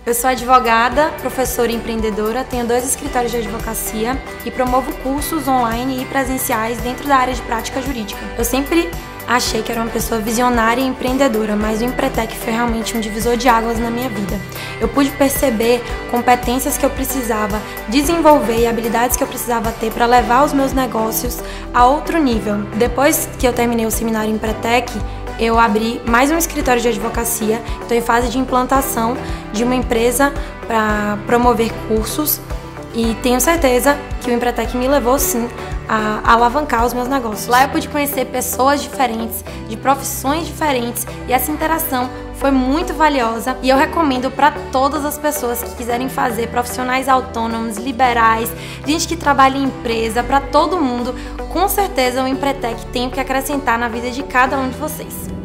Eu sou advogada, professora e empreendedora, tenho 2 escritórios de advocacia e promovo cursos online e presenciais dentro da área de prática jurídica. Eu sempre achei que era uma pessoa visionária e empreendedora, mas o Empretec foi realmente um divisor de águas na minha vida. Eu pude perceber competências que eu precisava desenvolver e habilidades que eu precisava ter para levar os meus negócios a outro nível. Depois que eu terminei o seminário Empretec, eu abri mais um escritório de advocacia, estou em fase de implantação de uma empresa para promover cursos e tenho certeza que o Empretec me levou sim a alavancar os meus negócios. Lá eu pude conhecer pessoas diferentes, de profissões diferentes e essa interação foi muito valiosa e eu recomendo para todas as pessoas que quiserem fazer, profissionais autônomos, liberais, gente que trabalha em empresa, para todo mundo, com certeza o Empretec tem o que acrescentar na vida de cada um de vocês.